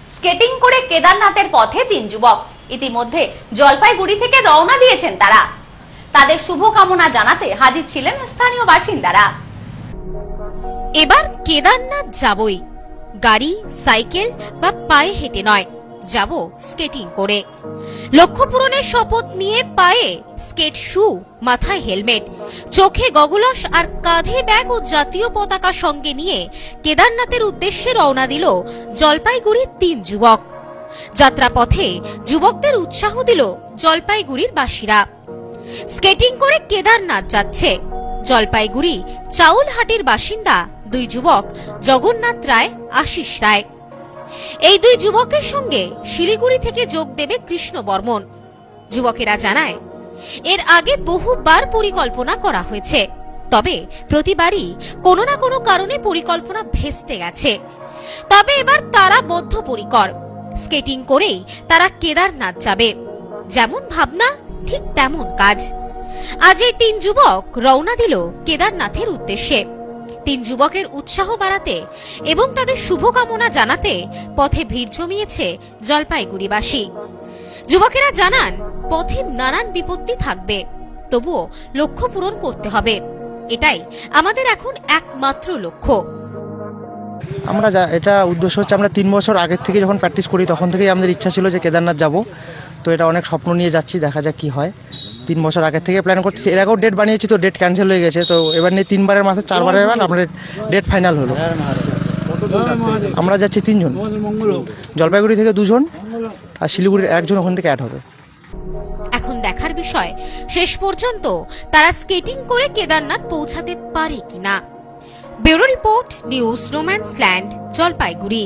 Skating করে কেদারনাথের পথে 3 যুবক ইতিমধ্যে জলপাইগুড়ি থেকে রওনা দিয়েছেন। তাদের শুভকামনা জানাতে হাজির ছিলেন স্থানীয় বাসিন্দারা। এবার কেদারনাথ যাবই, গাড়ি, সাইকেল বা পায়ে হেঁটে নয়, যাব স্কেটিং করে। লক্ষ্য পূরণের শপথ নিয়ে পায়ে স্কেট শু, মাথায় হেলমেট, চোখে গগলস আর কাঁধে ব্যাগ ও জাতীয় পতাকা সঙ্গে নিয়ে কেদারনাথের উদ্দেশ্যে রওনা দিল জলপাইগুড়ির 3 যুবক। যাত্রাপথে যুবকদের উৎসাহ দিল জলপাইগুড়ির বাসীরা। স্কেটিং করে কেদারনাথ যাচ্ছে জলপাইগুড়ি চাউলহাটির বাসিন্দা 2 যুবক জগন্নাথ রায়, আশিস রায়। এই 2 যুবকের সঙ্গে শিলিগুড়ি থেকে যোগ দেবে কৃষ্ণ বর্মন। যুবকেরা জানায়, এর আগে বহুবার পরিকল্পনা করা হয়েছে, তবে প্রতিবারই কোনো না কোনো কারণে পরিকল্পনা ভেস্তে গেছে। তবে এবার তারা বদ্ধপরিকর, স্কেটিং করেই তারা কেদারনাথ যাবে। যেমন ভাবনা ঠিক তেমন কাজ। আজ এই 3 যুবক রওনা দিল কেদারনাথের উদ্দেশ্যে। 3 যুবকের উৎসাহ বাড়াতে এবং তাদের শুভকামনা জানাতে পথে ভিড় জমিয়েছে জলপাইগুড়িবাসী। যুবকেরা জানান, পথে নানান বিপত্তি থাকবে, তবুও লক্ষ্য পূরণ করতে হবে। এটাই আমাদের এখন একমাত্র লক্ষ্য। আমরা এটা উদ্দেশ্য হচ্ছে, আমরা 3 বছর আগের থেকে যখন প্র্যাকটিস করি তখন থেকেই আমাদের ইচ্ছা ছিল যে কেদারনাথ যাব। তো এটা অনেক স্বপ্ন নিয়ে যাচ্ছি, দেখা যাক কি হয়। 3 বছর আগের থেকে প্ল্যান করছি। এর আগেও ডেট বানিয়েছি, তো ডেট ক্যান্সেল হয়ে গেছে। তো এবার নিয়ে 3 বারের মাথায় 4 বারের এবার আমাদের ডেট ফাইনাল হলো। আমরা যাচ্ছি 3 জন, জলপাইগুড়ি থেকে 2 জন আর শিলিগুড়ির 1 জন ওখান থেকে অ্যাড হবে। এখন দেখার বিষয়, শেষ পর্যন্ত তারা স্কেটিং করে কেদারনাথ পৌঁছাতে পারে কিনা। Bureau report, news Romanceland, Jalpaiguri.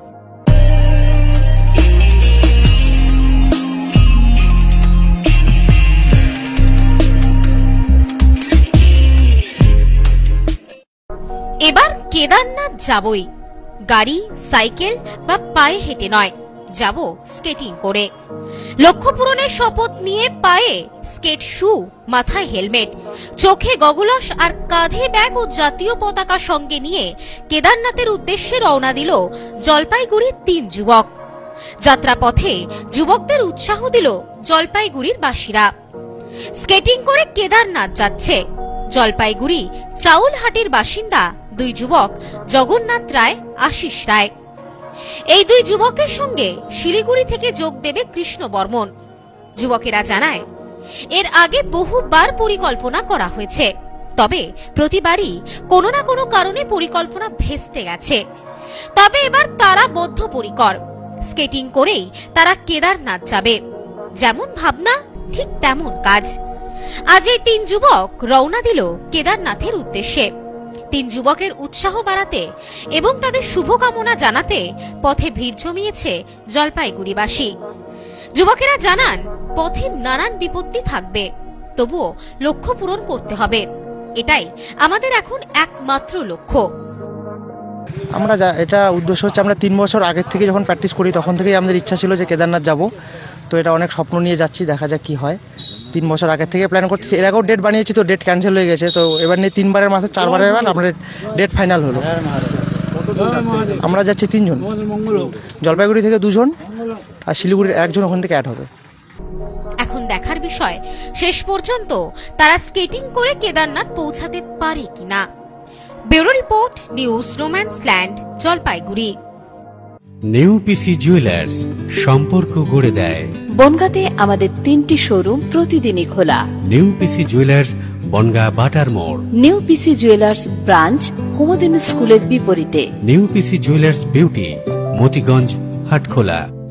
এবার কেদারনাথ যাবই, গাড়ি, সাইকেল বা পায়ে হেঁটে নয়, যাব স্কেটিং করে। লক্ষ্য পূরণের শপথ নিয়ে পায়ে স্কেট শু, মাথায় হেলমেট, চোখে গগলস আর কাঁধে ব্যাগ ও জাতীয় পতাকা সঙ্গে নিয়ে কেদারনাথের উদ্দেশ্যে রওনা দিল জলপাইগুড়ির 3 যুবক। যাত্রাপথে যুবকদের উৎসাহ দিল জলপাইগুড়ির বাসীরা। স্কেটিং করে কেদারনাথ যাচ্ছে জলপাইগুড়ি চাউলহাটির বাসিন্দা 2 যুবক জগন্নাথ রায়, আশিস রায়। এই 2 যুবকের সঙ্গে শিলিগুড়ি থেকে যোগ দেবে কৃষ্ণ বর্মন। যুবকেরা জানায়, এর আগে বহুবার পরিকল্পনা করা হয়েছে, তবে প্রতিবারই কোনো না কোনো কারণে পরিকল্পনা ভেস্তে গেছে। তবে এবার তারা বদ্ধপরিকর, স্কেটিং করেই তারা কেদারনাথ যাবে। যেমন ভাবনা ঠিক তেমন কাজ। আজ এই 3 যুবক রওনা দিল কেদারনাথের উদ্দেশ্যে। 3 যুবকের উৎসাহ বাড়াতে এবং তাদের শুভকামনা জানাতে পথে ভিড় জমিয়েছে জলপাইগুড়িবাসী। যুবকেরা জানান, পথে নানান বিপত্তি থাকবে, তবুও লক্ষ্য পূরণ করতে হবে। এটাই আমাদের এখন একমাত্র লক্ষ্য। আমরা এটা উদ্দেশ্য হচ্ছে, আমরা 3 বছর আগের থেকে যখন প্র্যাকটিস করি তখন থেকেই আমাদের ইচ্ছা ছিল যে কেদারনাথ যাব। তো এটা অনেক স্বপ্ন নিয়ে যাচ্ছি, দেখা যাক কি হয়। 3 বছর আগের থেকে প্ল্যান করছি। এর আগেও ডেট বানিয়েছি, তো ডেট ক্যান্সেল হয়ে গেছে। তো এবার নিয়ে 3 বারের মাথায় 4 বারের এবার আমাদের ডেট ফাইনাল হলো। আমরা যাচ্ছি 3 জন, জলপাইগুড়ি থেকে 2 জন আর শিলিগুড়ির 1 জন ওখান থেকে অ্যাড হবে। এখন দেখার বিষয়, শেষ পর্যন্ত তারা স্কেটিং করে কেদারনাথ পৌঁছাতে পারে কিনা। Bureau report, news Romanceland, Jalpaiguri. New PC jewellers, সম্পর্ক গড়ে দেয়। বনগাঁতে আমাদের 3টি শোরুম প্রতিদিনই খোলা। নিউ পিসি জুয়েলার্স, বনগাঁ বাটার মোড়। নিউ পিসি জুয়েলার্স ব্রাঞ্চ, কুমুদিনী স্কুলের বিপরীতে। New PC jewellers beauty, Motiganj, Hatkhola.